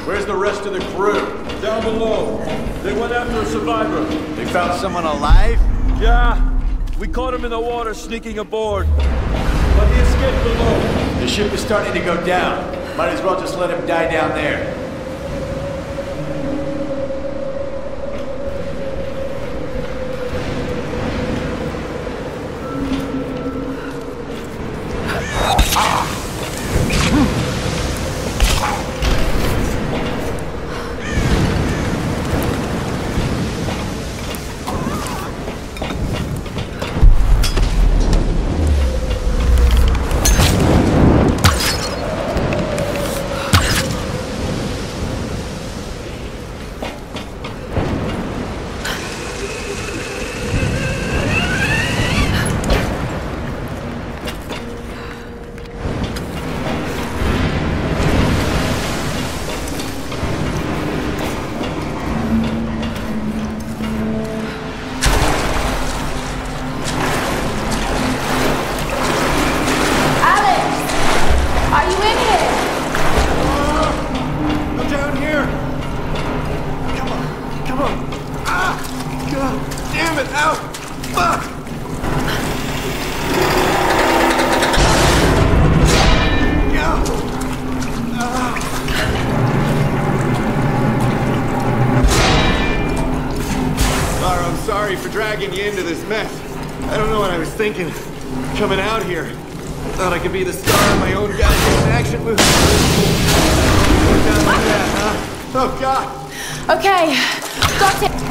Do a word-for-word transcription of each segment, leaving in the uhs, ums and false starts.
Where's the rest of the crew? Down below. They went after a survivor. They found someone alive? Yeah. We caught him in the water sneaking aboard. But he escaped below. The ship is starting to go down. Might as well just let him die down there. Dragging you into this mess. I don't know what I was thinking. Coming out here. Thought I could be the star of my own goddamn action movie. Down like that, huh? Oh, God. Okay. Got it.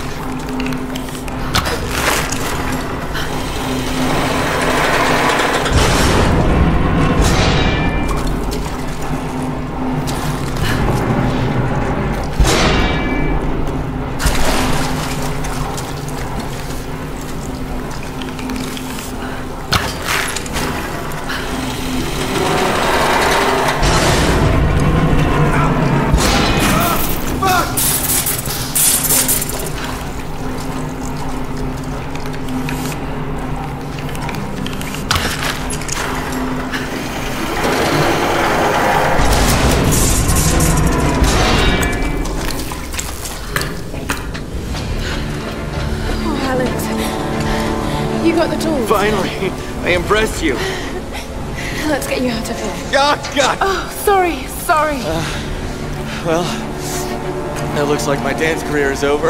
Finally, I impressed you. Let's get you out of here. Oh, God! Oh, sorry, sorry. Uh, well, it looks like my dance career is over.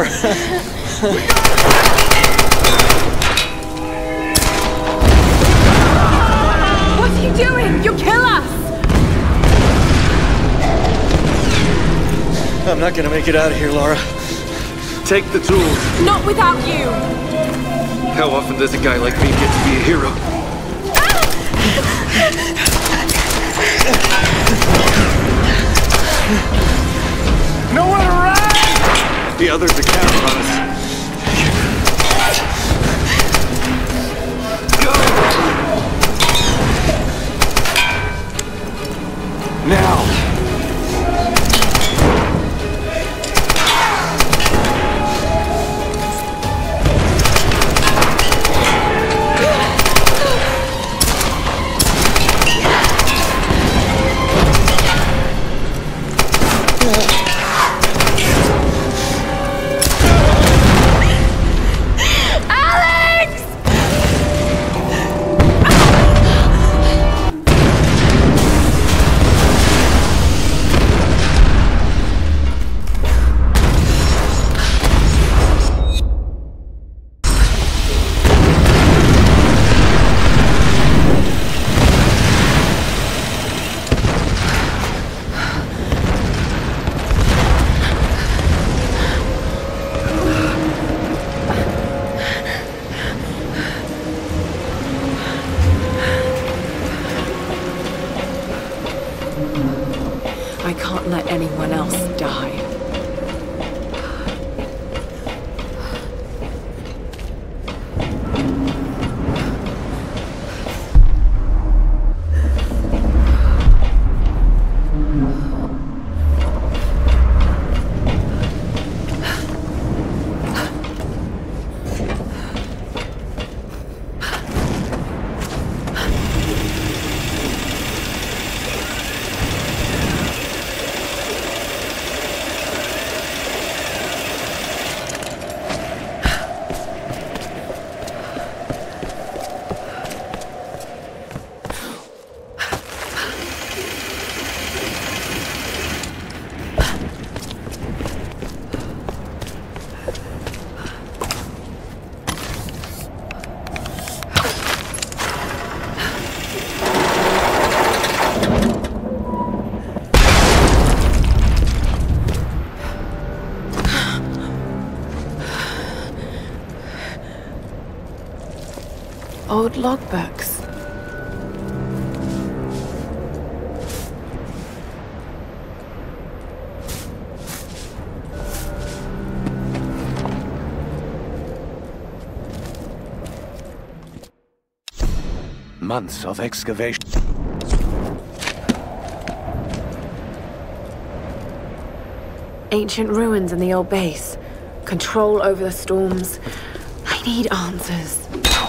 What are you doing? You'll kill us! I'm not gonna make it out of here, Laura. Take the tools. Not without you! How often does a guy like me get to be a hero? Nowhere to run! The others are counting on us. Go! Now! I can't let anyone else die. logbooks. Months of excavation. Ancient ruins in the old base. Control over the storms. I need answers.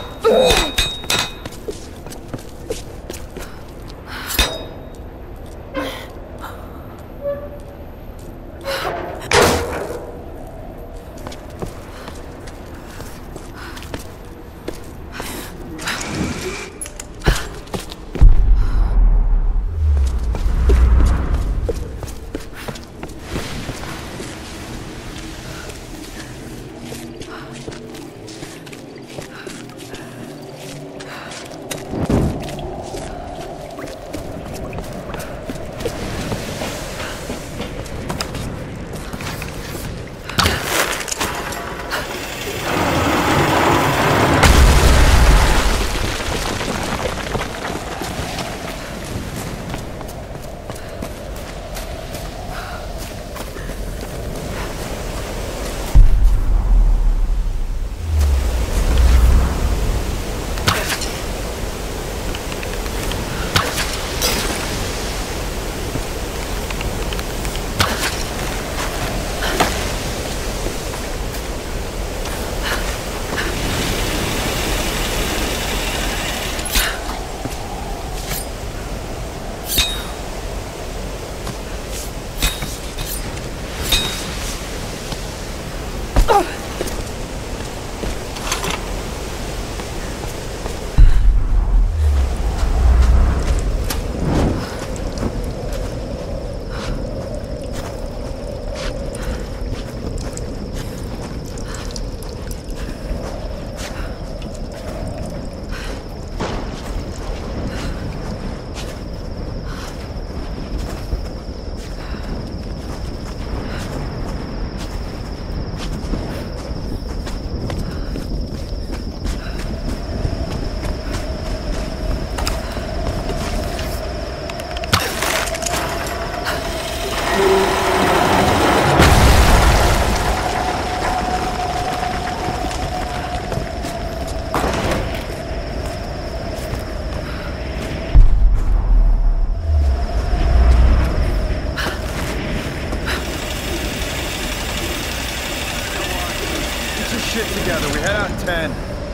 Together, we head out in ten.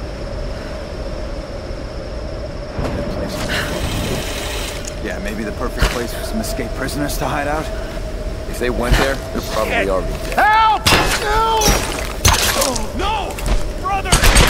Yeah, maybe the perfect place for some escaped prisoners to hide out. If they went there, they're probably already dead. Help! No! No! Brother!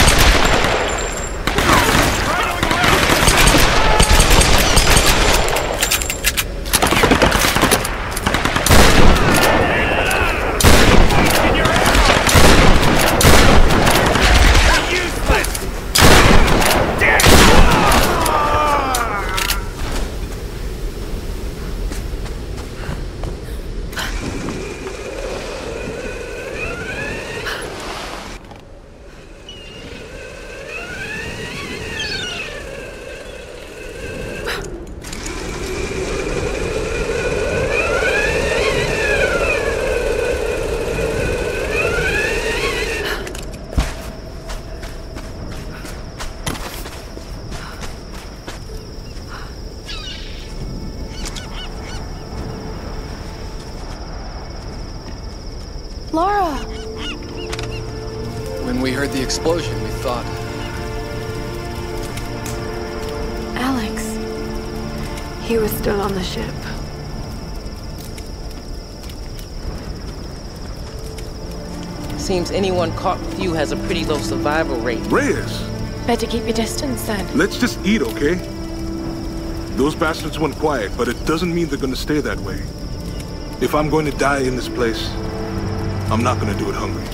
Laura! When we heard the explosion, we thought... Alex. He was still on the ship. Seems anyone caught with you has a pretty low survival rate. Reyes! Better keep your distance then. Let's just eat, okay? Those bastards went quiet, but it doesn't mean they're gonna stay that way. If I'm going to die in this place, I'm not gonna do it hungry.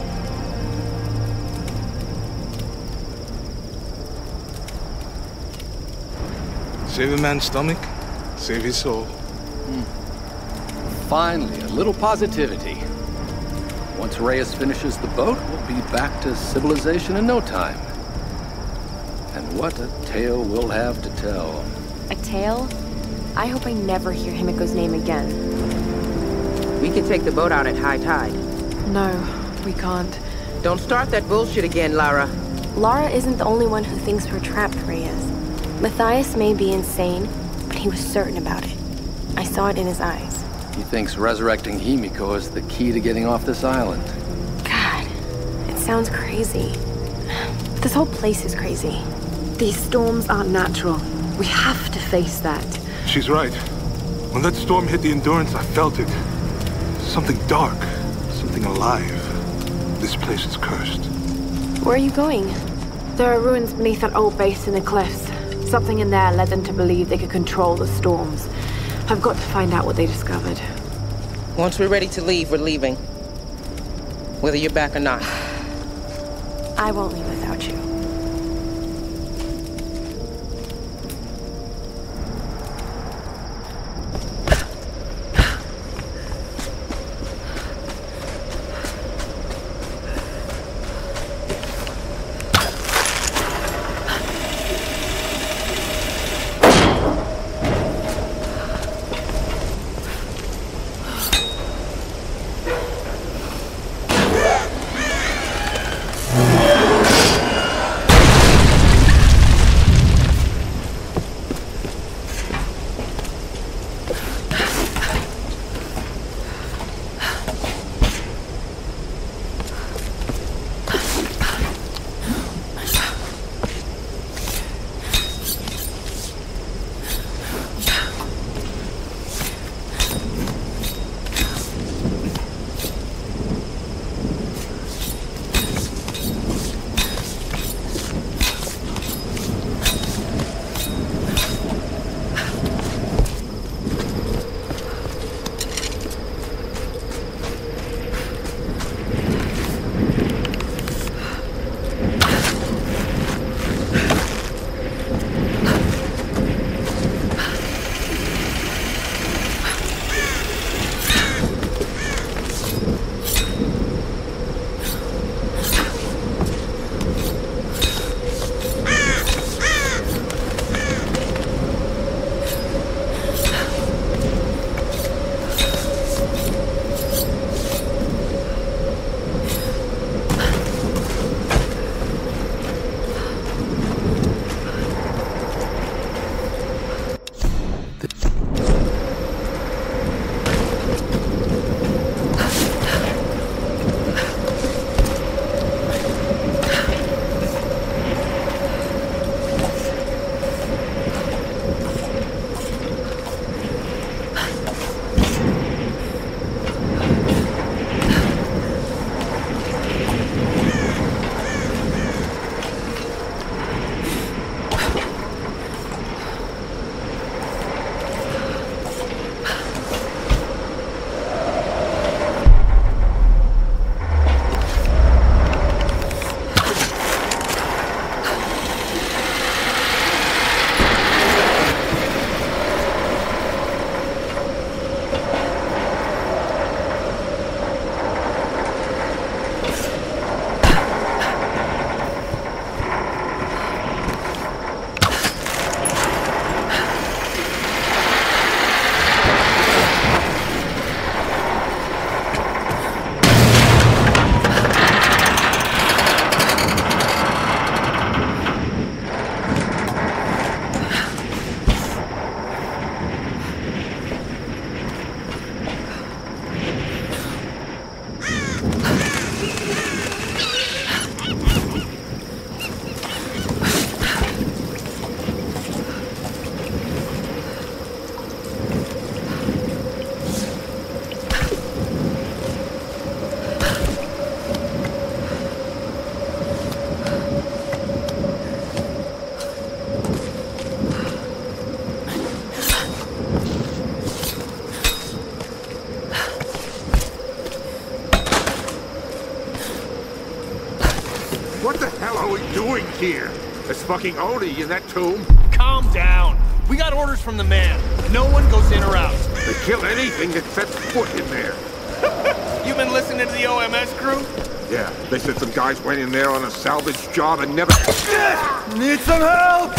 Save a man's stomach, save his soul. Hmm. Finally, a little positivity. Once Reyes finishes the boat, we'll be back to civilization in no time. And what a tale we'll have to tell. A tale? I hope I never hear Himiko's name again. We can take the boat out at high tide. No, we can't. Don't start that bullshit again, Lara. Lara isn't the only one who thinks we're trapped, Reyes. Matthias may be insane, but he was certain about it. I saw it in his eyes. He thinks resurrecting Himiko is the key to getting off this island. God, it sounds crazy. This whole place is crazy. These storms aren't natural. We have to face that. She's right. When that storm hit the Endurance, I felt it. Something dark, something alive. This place is cursed. Where are you going? There are ruins beneath that old base in the cliffs. Something in there led them to believe they could control the storms. I've got to find out what they discovered. Once we're ready to leave, we're leaving. Whether you're back or not. I won't leave without you. Here. There's fucking Oni in that tomb. Calm down. We got orders from the man. No one goes in or out. They kill anything that sets foot in there. You been listening to the O M S crew? Yeah, they said some guys went in there on a salvage job and never... Need some help!